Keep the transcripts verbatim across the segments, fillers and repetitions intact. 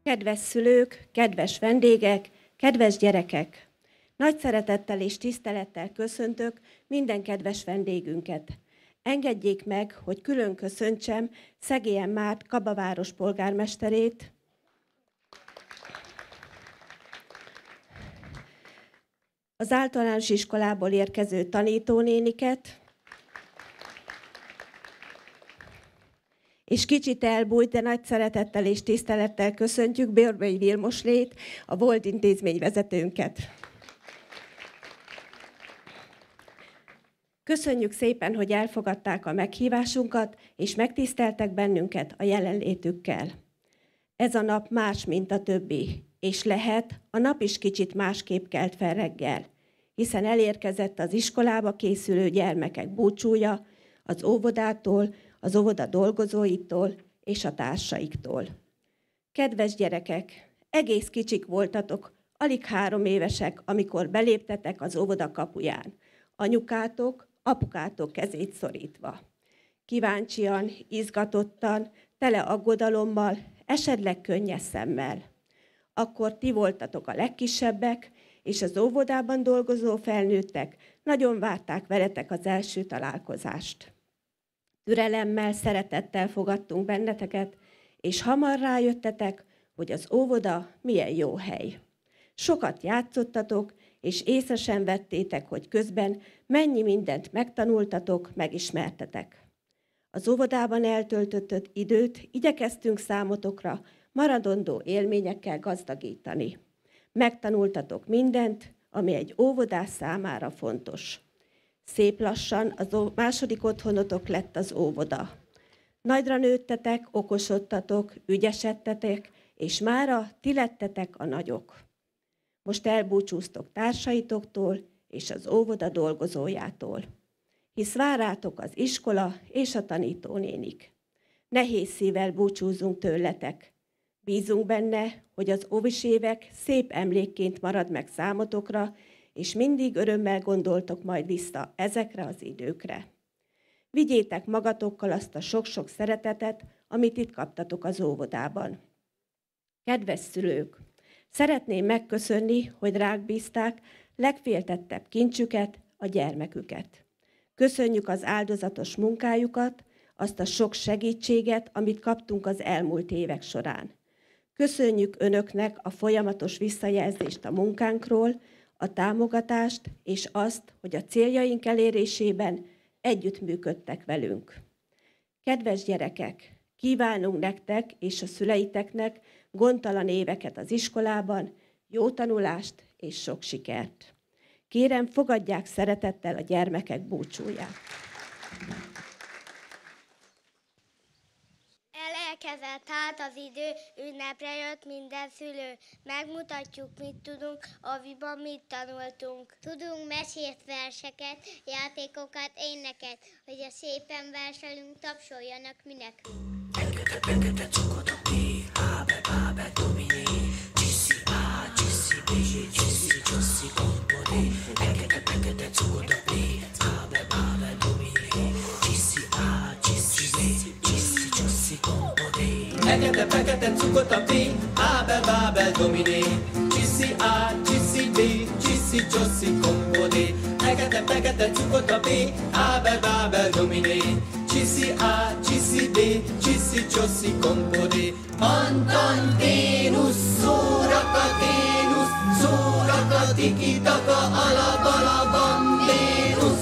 Kedves szülők, kedves vendégek, kedves gyerekek! Nagy szeretettel és tisztelettel köszöntök minden kedves vendégünket. Engedjék meg, hogy külön köszöntsem Szegélyen Márt Kabaváros polgármesterét, az általános iskolából érkező tanítónéniket, és kicsit elbújt, de nagy szeretettel és tisztelettel köszöntjük Bőrböly Vilmoslét, a volt intézményvezetőnket. Köszönjük szépen, hogy elfogadták a meghívásunkat, és megtiszteltek bennünket a jelenlétükkel. Ez a nap más, mint a többi, és lehet, a nap is kicsit másképp kelt fel reggel, hiszen elérkezett az iskolába készülő gyermekek búcsúja az óvodától, az óvoda dolgozóitól és a társaiktól. Kedves gyerekek, egész kicsik voltatok, alig három évesek, amikor beléptetek az óvoda kapuján, anyukátok, apukátok kezét szorítva. Kíváncsian, izgatottan, tele aggodalommal, esetleg könnyes szemmel. Akkor ti voltatok a legkisebbek, és az óvodában dolgozó felnőttek nagyon várták veletek az első találkozást. Türelemmel, szeretettel fogadtunk benneteket, és hamar rájöttetek, hogy az óvoda milyen jó hely. Sokat játszottatok, és észre sem vettétek, hogy közben mennyi mindent megtanultatok, megismertetek. Az óvodában eltöltött időt igyekeztünk számotokra maradandó élményekkel gazdagítani. Megtanultatok mindent, ami egy óvodás számára fontos. Szép lassan az második otthonotok lett az óvoda. Nagyra nőttetek, okosodtatok, ügyesedtetek, és mára ti lettetek a nagyok. Most elbúcsúztok társaitoktól és az óvoda dolgozójától, hisz várátok az iskola és a tanítónénik. Nehéz szívvel búcsúzunk tőletek. Bízunk benne, hogy az óvis évek szép emlékként marad meg számotokra, és mindig örömmel gondoltok majd vissza ezekre az időkre. Vigyétek magatokkal azt a sok-sok szeretetet, amit itt kaptatok az óvodában. Kedves szülők! Szeretném megköszönni, hogy ránk bízták legféltettebb kincsüket, a gyermeküket. Köszönjük az áldozatos munkájukat, azt a sok segítséget, amit kaptunk az elmúlt évek során. Köszönjük önöknek a folyamatos visszajelzést a munkánkról, a támogatást és azt, hogy a céljaink elérésében együttműködtek velünk. Kedves gyerekek, kívánunk nektek és a szüleiteknek gondtalan éveket az iskolában, jó tanulást és sok sikert. Kérem, fogadják szeretettel a gyermekek búcsúját. Elérkezett hát az idő, ünnepre jött minden szülő. Megmutatjuk, mit tudunk, aviban mit tanultunk. Tudunk mesét, verseket, játékokat, éneket, hogy a szépen verselünk, tapsoljanak mi nekünk. Pekete, pekete, cukodopi, ábe, bábe, domini, csiszi, á, csiszi, bézsi, csiszi, csoszi, kompodi. Pekete, pekete, cukodopi, ábe, bábe, domini, csiszi, á, csiszi, bézsi, csiszi, csoszi, kompodi. Pekete, pekete, cukodopi, ábe, bábe, domini, csiszi, á, csiszi, bézsi, csiszi, csoszi, kompodi. Pekete, pekete, cukodopi, ábe, bábe, domini, csiszi, á, csiszi, bézsi, csiszi, csoszi, kompodi. Antanténusz, szórakaténusz, szórakatikitaka, alabalabambénusz.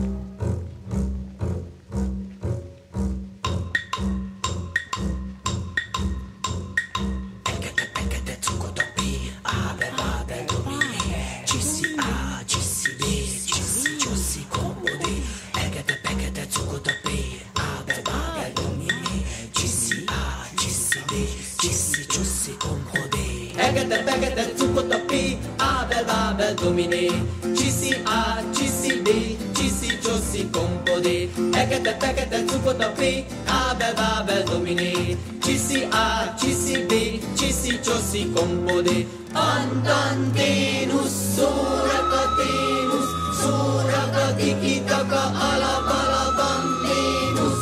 Pekete, pekete, cukodopi, ábe, bábe, domini, csiszi, á, csiszi, bézsi, csiszi, csoszi, kompodi. Pekete, pekete, cukodopi, ábe, bábe, domini, csiszi, á, csiszi, bézsi, csiszi, csoszi, kompodi. Pekete, pekete, cukodopi, ábe, bábe, domini, csiszi, á, csiszi, bézsi, csiszi, csoszi, kompodi. Pekete, pekete, cukodopi, ábe, bábe, domini, csiszi, á, csiszi, bézsi, csiszi, csoszi, kompodi. Antanténusz, szórakaténusz, szórakatikitaka, alabalabambénusz.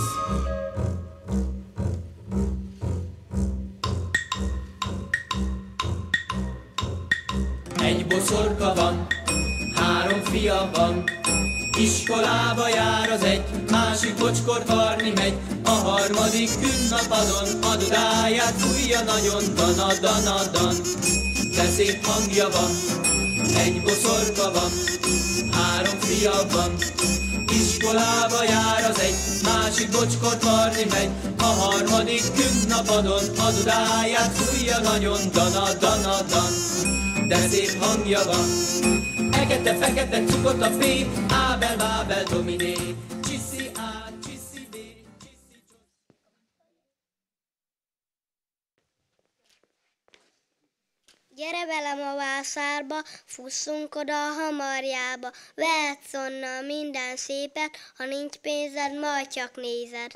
Iskolába jár az egy, másik bocskor varni megy, a harmadik ünnapodon a dudáját fújja nagyon, dana, dana, dan. De szép hangja van, egy boszorka van, három fia van. Iskolába jár az egy, másik bocskor varni megy, a harmadik ünnapodon a dudáját fújja nagyon, dana, dana, dan. De szép hangja van, fekete, fekete, cukott a fé, ábel, bábel, dominé, csiszi, á, csiszi, bé, csiszi, csó. Gyere velem a vászárba, fusszunk oda a hamarjába, vehetsz onnan minden szépet, ha nincs pénzed, majd csak nézed.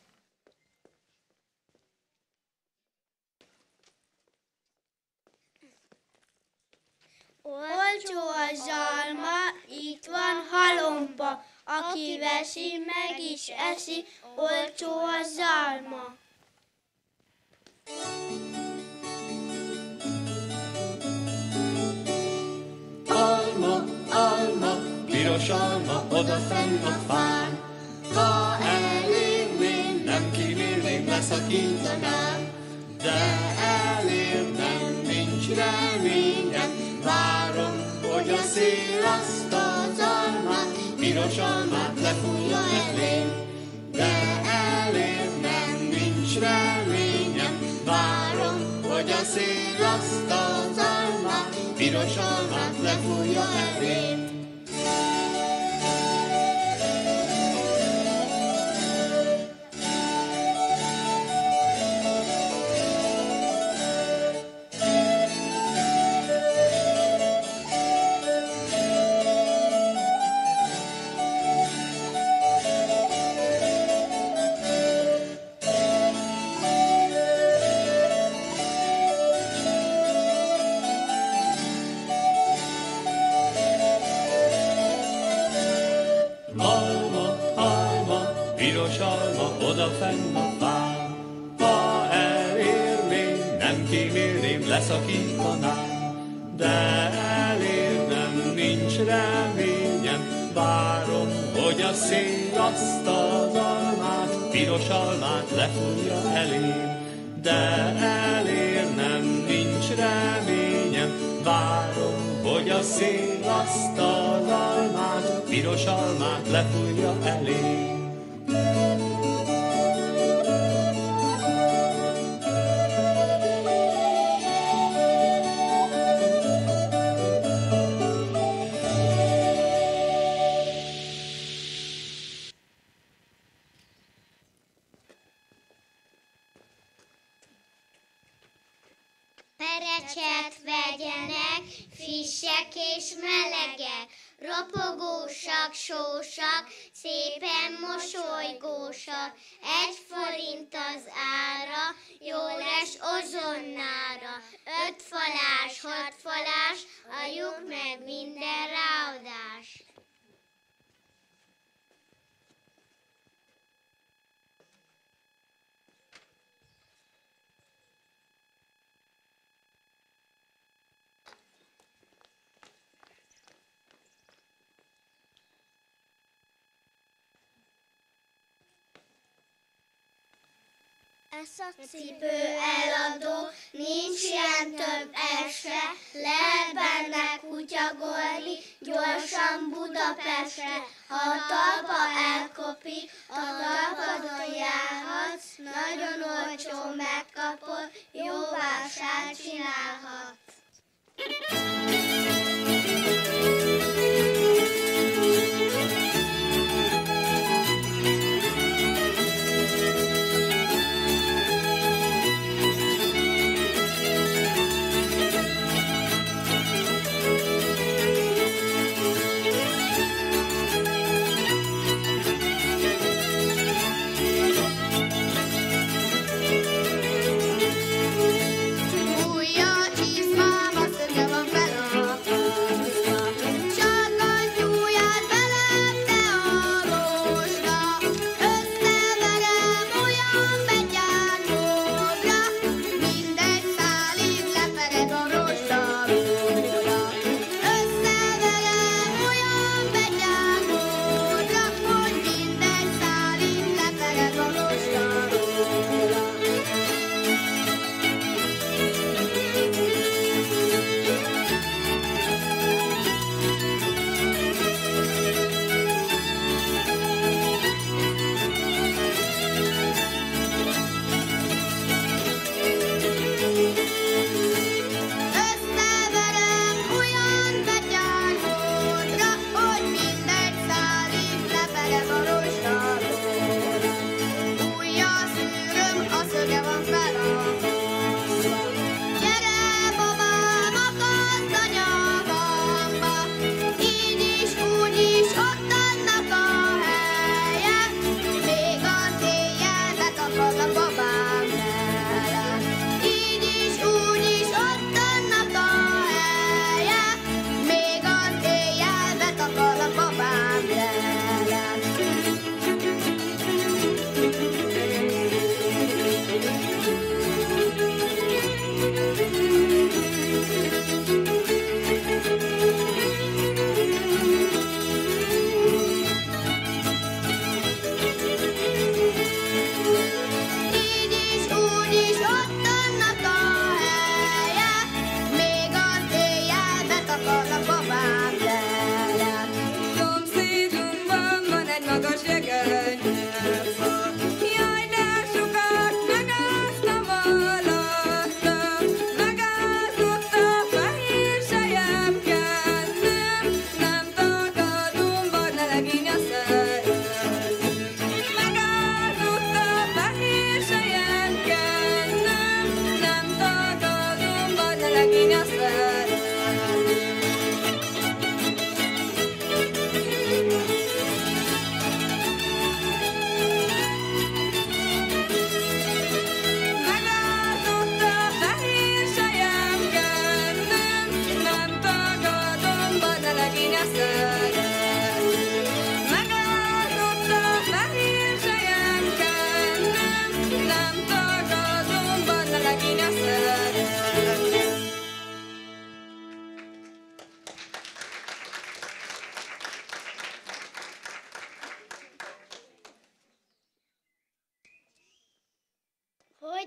Olcsó a zsalma, itt van halomba, aki veszi, meg is eszi, olcsó a zsalma. Alma, alma, piros alma, odafenn a fán. Ha elérném, nem kímélném, leszakítanám, de elérnem, nincs reményem, várom, hogy a szél azt az almát, piros almát lefújja elém, de elérnem, nincs reményem, várom, hogy a szél azt az almát, piros almát lefújja elém. Odafenn a fán, ha elérném, nem kímélném, leszakítanám, de elérnem, nincs reményem, várom, hogy a szél azt az almát, piros almát lefújja elém, de elérnem, nincs reményem, várom, hogy a szél azt az almát, piros almát lefújja elém. Perecset vegyenek, frissek és melegek, ropogósak, sósak, szépen mosolygósak. Egy forint az ára, jó lesz ozonnára. Öt falás, hat falás, a lyuk meg minden ráadás. Ez a cipő eladó, nincs ilyen több ese, lehet benne kutyagolni, gyorsan Budapestre. Ha a talpa elkopik, a talpadon járhatsz, nagyon olcsó megkapod, jó vásárt csinálhatsz.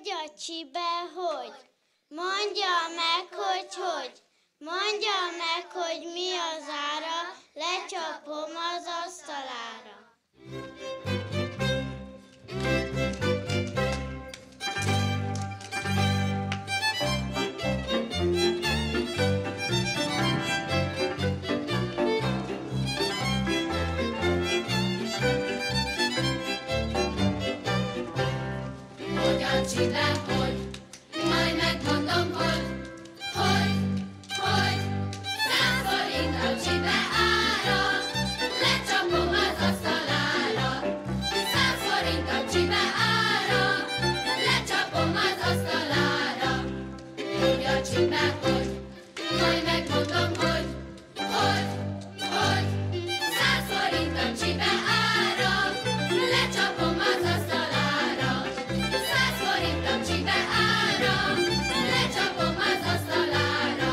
Hogy a csibe, hogy? Mondja meg, hogy hogy? Mondja meg, hogy mi az ára, lecsapom az asztalára. Hogyan csinál, hogy? Majd megmondom, hogy, hogy, hogy száz forint a csibe ára, lecsapom az asztalára. Száz forint a csibe ára, lecsapom az asztalára. Hogyan csinál, hogy? Majd megmondom, hogy, hogy, hogy száz forint a csibe ára, lecsapom az asztalára. Száz forint a csibe ára, lecsapom az asztalára.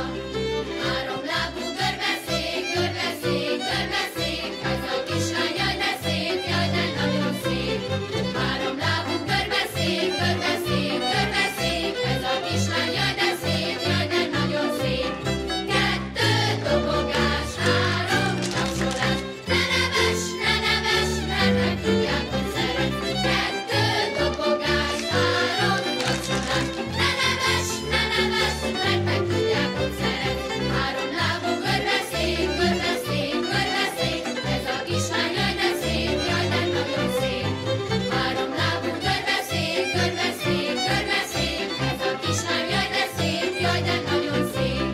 Három lábú görbeszék, görbeszék, görbeszék, ez a kislány, jaj de szép, jaj de nagyon szép. Három lábú görbeszék, görbeszék, görbeszék, ez a kislány, jaj de szép, jaj de nagyon szép. Kettő dobogás, három tapsolás, ne neves, ne neves, mert meg tudják, hogy szeret. Kettő dobogás, három tapsolás, ne neves, ne neves, mert meg tudják, hogy szeret. Három lábú görbeszék, görbeszék, görbeszék, ez a kislány, jaj de szép, jaj de nagyon szép. Három lábú görbeszék, görbeszék, görbeszék, ez a kislány, jaj de szép, jaj de nagyon szép.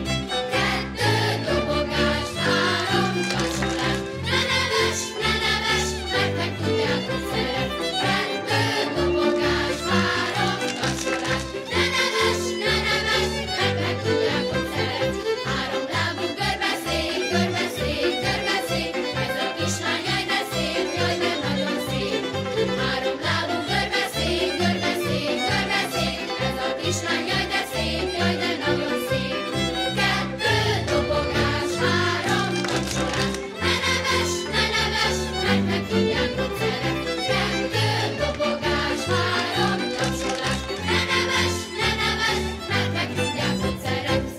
Kettő dobogás, három tapsolás, ne neves, ne neves, mert meg tudják, hogy szeret. Kettő dobogás, három tapsolás, ne neves, ne neves, mert meg tudják, hogy szeret. Három lábú görbeszék, görbeszék, görbeszék, ez a kislány, jaj de szép, jaj de nagyon szép. Három lábú görbeszék, görbeszék, görbeszék, ez a kislány, jaj de szép, jaj de nagyon szép. Kettő dobogás, három tapsolás, ne neves, ne neves, mert meg tudják, hogy szeret. Kettő dobogás, három tapsolás, ne neves, ne neves, mert meg tudják, hogy szeretsz.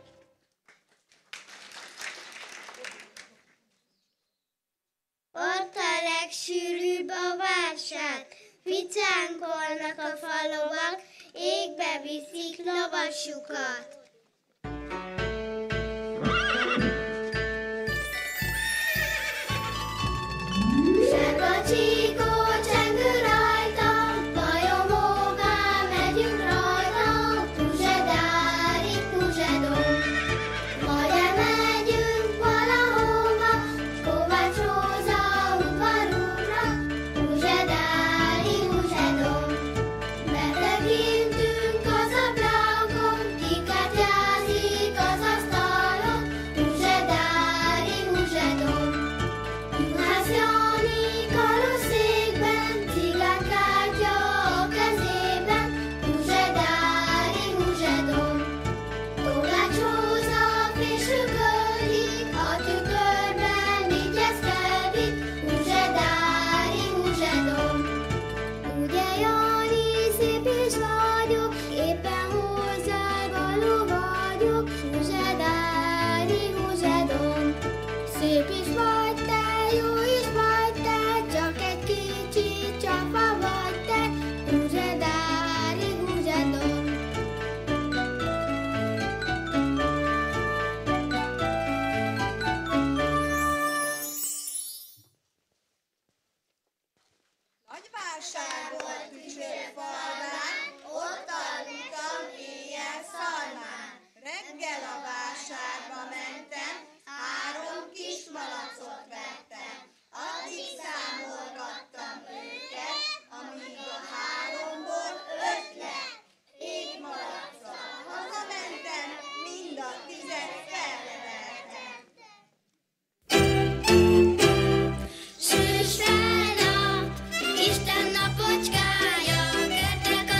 Ott a legsűrűbb a válság, ficánkolnak a falovak, égbe viszik lovasukat. Sárga csíkó csengő rajta, vajon hová megyünk rajta? Puzsedári, puzsedom. Majd elmegyünk valahova, Kovács Róza udvarunkra, Puzsedári, puzsedom. Betekintünk az ablakon, kikártyázik az asztalon, Puzsedári, puzsedom. Juhász Jani karosszékben, cigánkártya a kezében, Puzsedári, puzsedom. Kovács Róza fésüköldik, a tükörben vigyezkedik, Puzsedári, puzsedom. Ugye Jani, szép is vagyok, éppen hozzád való vagyok, Puzsedári, puzsedom. Szép is vagy te, jó is vagy te, csak egy kicsit csafa vagy te, Puzsedári, puzsedom. Nagy válság volt Tücsőfalván, ott aludtam éjjel szalmán. Reggel a vásárba mentem, három kis malacot vettem. Addig számolgattam őket, amíg a háromból öt lett. Így malacccal hazamentem, mind a tizet felneveltem. Szűz fel a Isten napocskája, kertek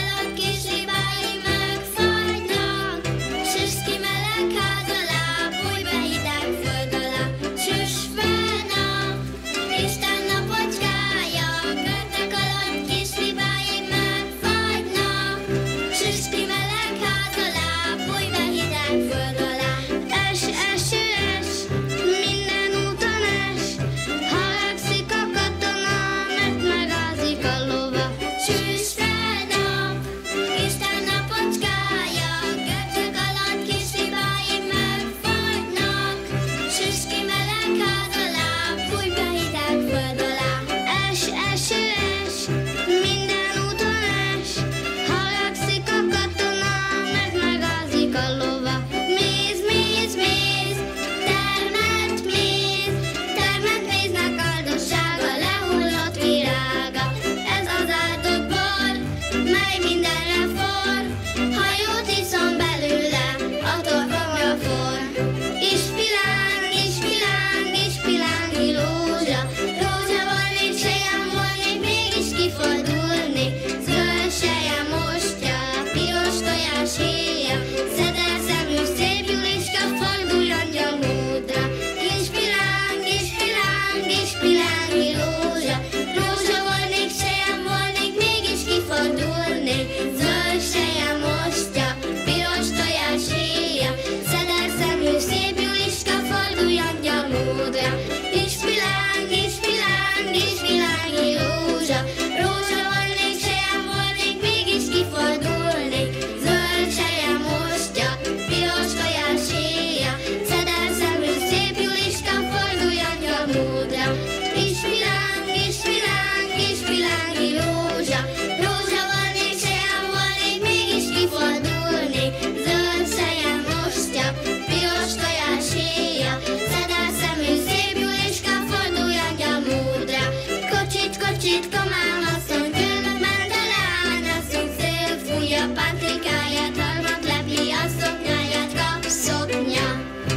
kicsit kamám asszony, különben de leányasszony, szél fújja pántlikáját, harmat lepli a szoknyáját, kap szoknya.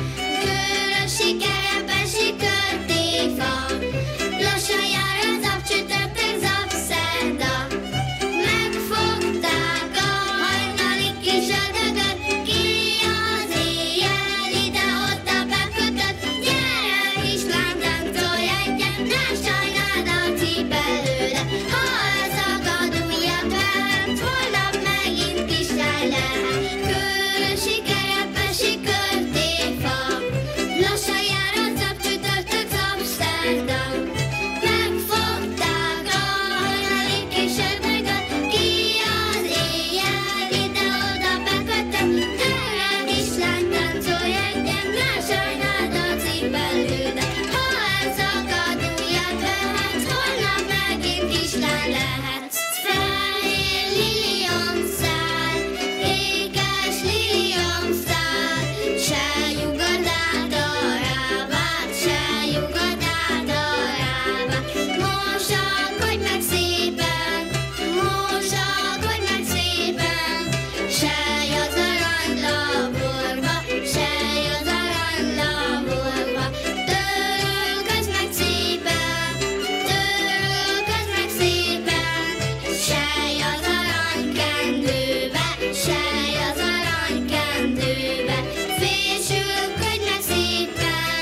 Körösi kerepesi körtéfa, lassan jár a zapcsütörtök zapszerda. Megfogták a hajnali kis ördögöt, ki az éjjel ide-oda bekötött. Gyere, kislány, táncolj egyet, ne sajnáld a cipelődet. Ha elszakad ujjad veled, holnap megint kislány lehet. Körösi kerepesi körtéfa, lassan jár a zapcsütörtök zapszerda. Megfogták a hajnali kis ördögöt, ki az éjjel ide-oda bekötött. Gyere, kislány, táncolj egyet, ne sajnáld a cipelődet. Ha elszakad ujjad veled, holnap megint kislány lehet. Fehér liliomszál, ékes liliomszál, se jugod át a rábát, se jugod át a rábát. Mosakodj meg szépen, mosakodj meg szépen, sej az aranylaborba, sej az aranylaborba. Törölködj meg szépen, törölködj meg szépen, sej az aranykendőbe, sej az aranykendőbe. Fésülködj meg szépen,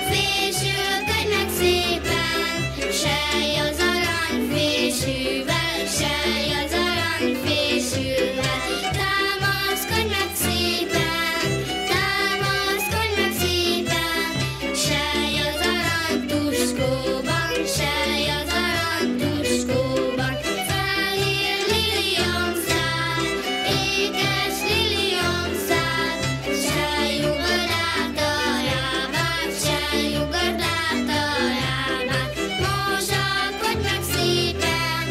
fésülködj meg szépen, sej az aranyfésűvel, sej az aranyfésűvel. Támaszkodj meg szépen, támaszkodj meg szépen, sej az aranytuskóban, sej az aranytuskóban. Fehér liliomszál, ékes liliomszál, se jugod át a rábát, se jugod át a rábát. Mosakodj meg szépen,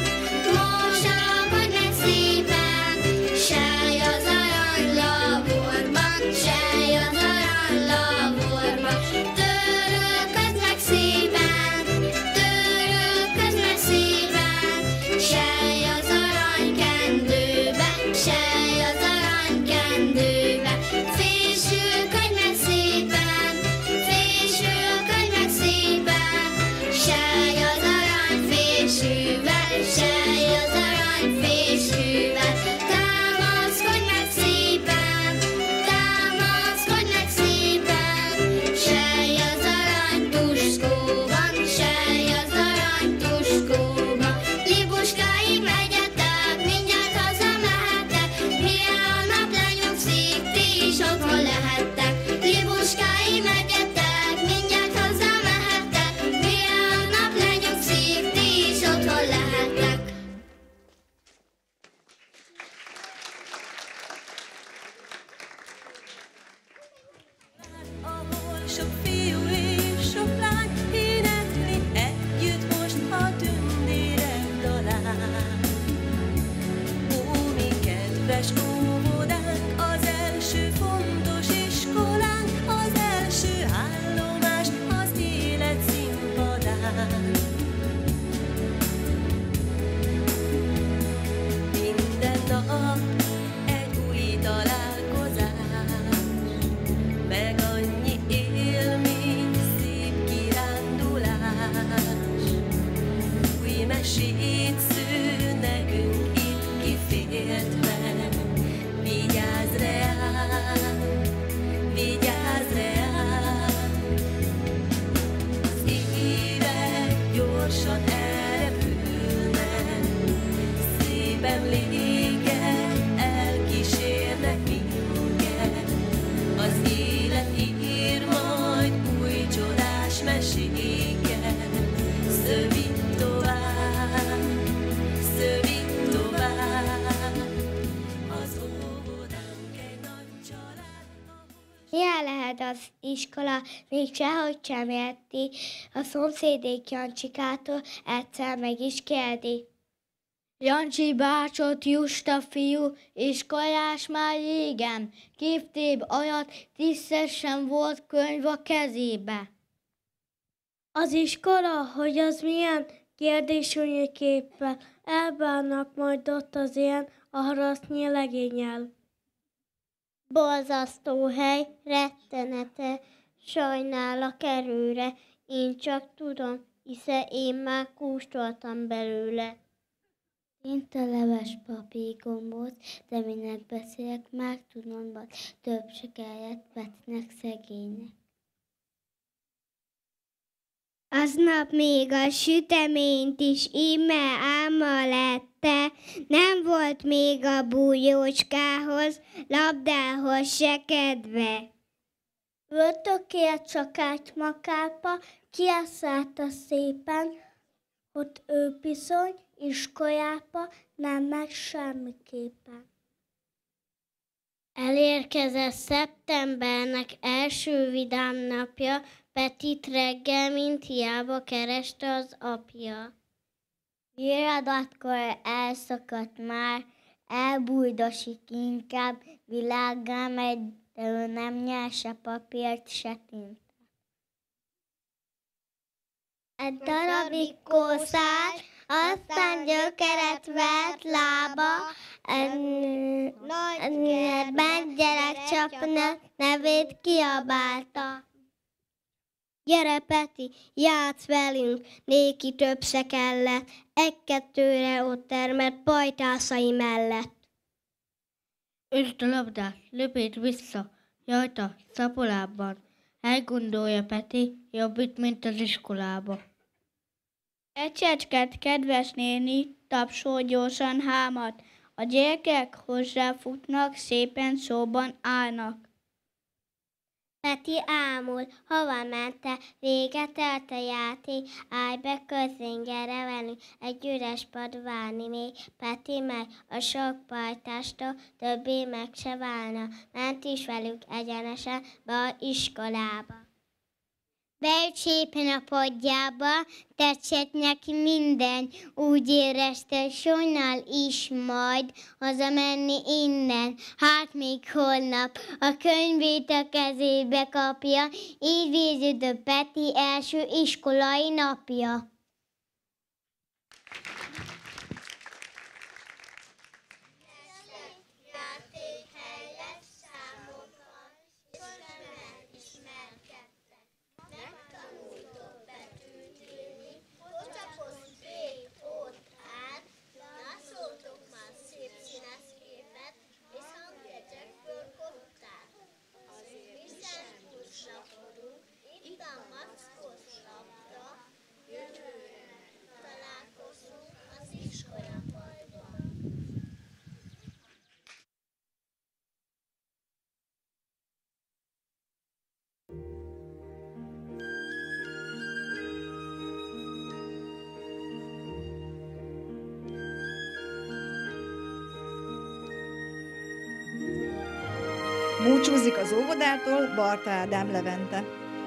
mosakodj meg szépen, sej az aranylaborban, sej az aranylaborban. Törölködj meg szépen, törölködj meg szépen, sej az aranykendőbe, sej az aranykendőbe. Fésülködj meg szépen, fésülködj meg szépen, sej az aranyfésűvel, sej az aranyfésűvel. Támaszkodj meg szépen, támaszkodj meg szépen, sej az aranytuskóban, sej az aranytuskóban. Libuskáim, egyetek, mindjárt hazamehetek, mire a nap lenyugszik, ti is otthon lehettek. Libuskáim, egyetek, mindjárt hazamehetek, mire a nap lenyugszik, ti is otthon lehettek. Ahol sok fiú és sok lány énekli együtt most a tündérek dalát. Ó, mi kedves óvodánk, az első fontos iskolánk, az első állomás az élet színpadán. Minden nap egy új találkozás, meg annyi élmény, szép kirándulás. Új mesét sző nekünk itt kiféltve. Vigyázz reám, vigyázz reám. Az évek gyorsan elrepülnek, szép emlékek elkísérnek minket. Az élet ír majd új csodás meséket. Szövít tovább, szövít tovább. Az óvodánk egy nagy család, ahol Milyen lehet az iskola, még sehogy sem érti, a szomszédék Jancsikától egyszer meg is kérdi. Jancsi bácsot, Justa fiú, iskolás már régen, képtébb olyat, tízszer sem volt könyv a kezébe. Az iskola, hogy az milyen, kérdésűnyiképpen elbánnak majd ott az ilyen a harasznyi legényel. Borzasztó hely, rettenete, sajnálak erőre, én csak tudom, hiszen én már kóstoltam belőle. Mint a leves papír gombóc, de minek beszélek, már tudom, hogy több se kellett Petinek szegénynek. Aznap még a süteményt is íme álma lette, nem volt még a bújócskához, labdához se kedve. Öltökért csak egy makápa, kiászálta szépen, hogy ő bizony iskolába nem megy semmiképpen. Elérkezett szeptembernek első vidám napja, Petit reggel, mint hiába kereste az apja. Viradatkor elszakadt már, elbújdosik inkább, világgá megy, de ő nem nyer se papírt, se tintát. Egy darabig kószál, aztán gyökeret vett lába, nagy gyerekcsapnak nevét kiabálta. Gyere, Peti, játsz velünk, néki több se kellett, egy-kettőre ott termett pajtászai mellett. Üsd a labdát, löpét vissza, jajta, szapolábban. Elgondolja Peti, jobb itt, mint az iskolába. Ecsecsked, kedves néni, tapsol gyorsan hámat. A gyerekek hozzáfutnak, szépen szóban állnak. Peti ámul, hova mente, véget elt a játék, állj be közénk, gyere velünk, egy üres pad várni még. Peti meg a sok pajtástól többé meg se válna, ment is velük egyenesen be az iskolába. Beült szépen a padjába, tetszett neki minden, úgy érezte, sonnal is majd hazamenni innen. Hát még holnap a könyvét a kezébe kapja, így végződött Peti első iskolai napja. Búcsúzik az óvodától Barta Ádám Levente.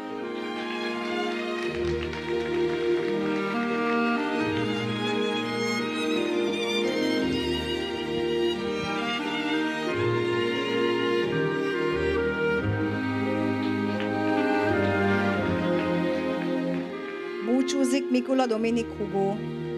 Búcsúzik Mikula Dominik Hugó.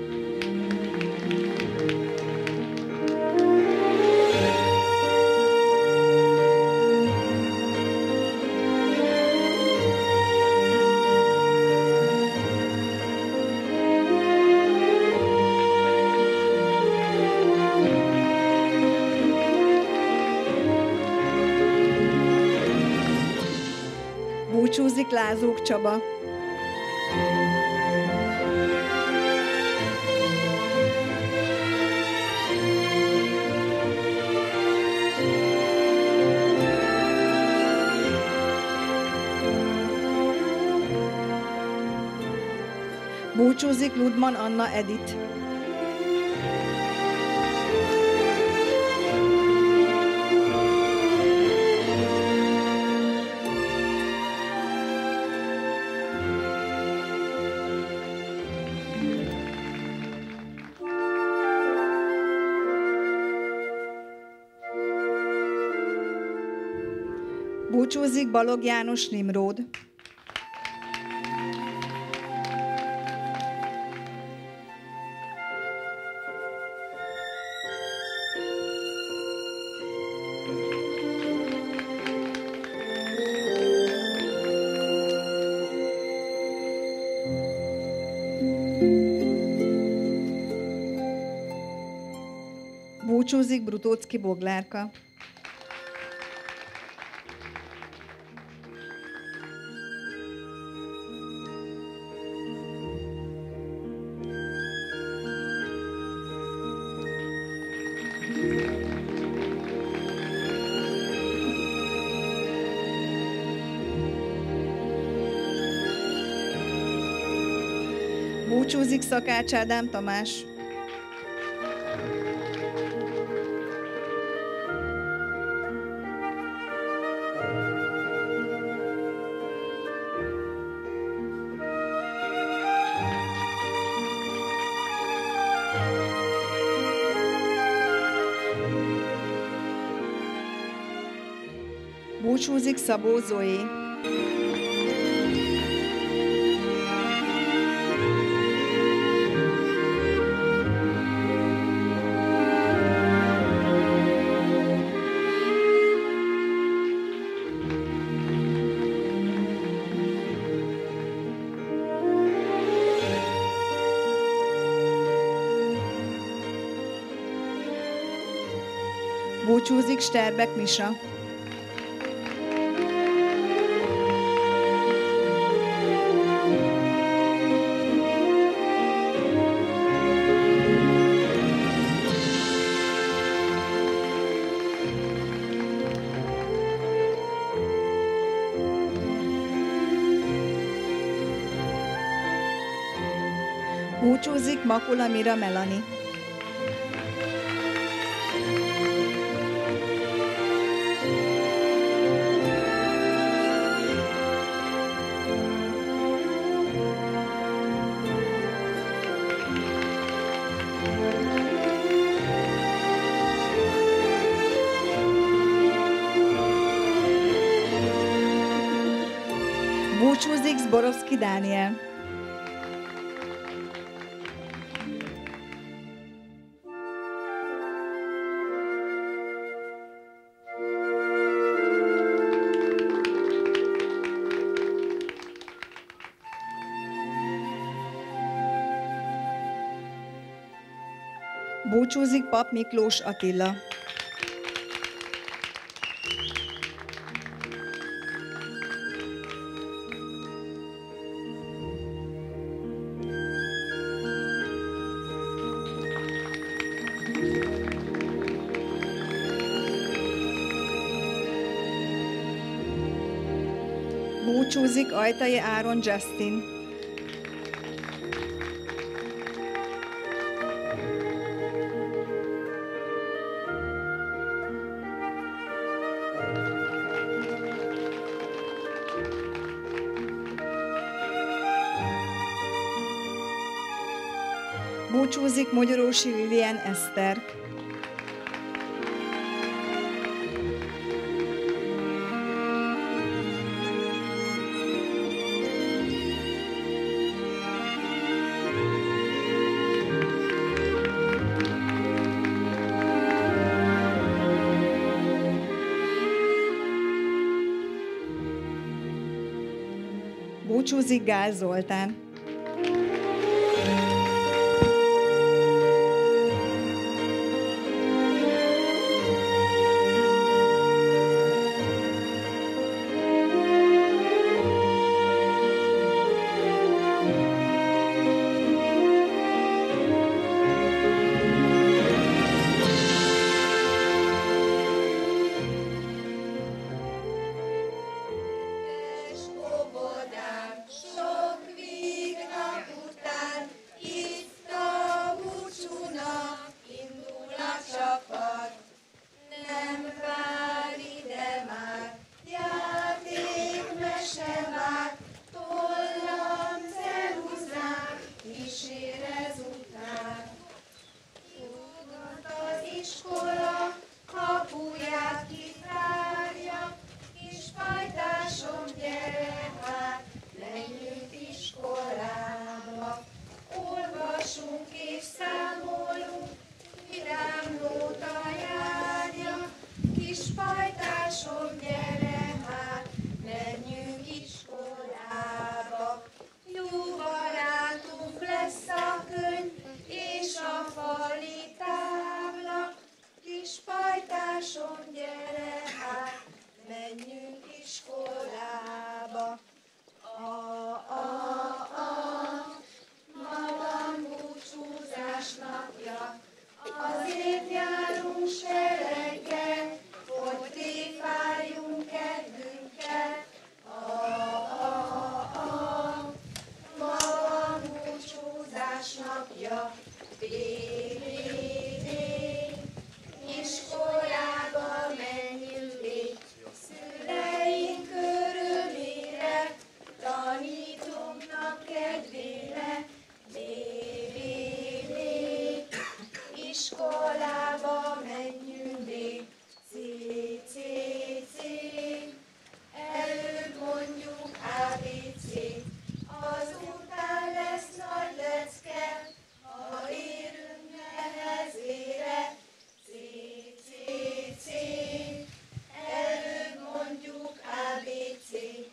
Búcsúzik Lázók Csaba. Búcsúzik Ludman Anna Edith. Búcsúzik Balog János Nimród. Búcsúzik Brutóczki Boglárka. Búcsúzik Szakács Ádám Tamás. Búcsúzik Szabó Zoé. Búcsúzik Sterbek Misa. Búcsúzik Makula Mira Melani. Búcsúzik Zborowski Dániel. Búcsúzik Pap Miklós Attila. Búcsúzik Ajtai Áron Justin. Búcsúzik Mogyorósi Lilian Eszter. Búcsúzik Gál Zoltán. búcsúzáson gyere hát, menjünk iskolába. A, a, a, ma van búcsúzás napja, azért járunk sereggel, hogy tréfáljunk kedvünkkel. A, a, a, ma van búcsúzás napja, bé, bé, bé, iskolába menjünk bé. Szüleink örömére, tanítónknak kedvére, bé, bé, bé, iskolába menjünk bé. Cé, cé, cé, előbb mondjuk á bé cé, azután lesz nagy lecke, ha érünk nehezére. Cé, cé, cé, előbb mondjuk á bé cé.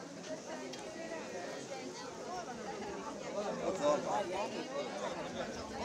Thank you.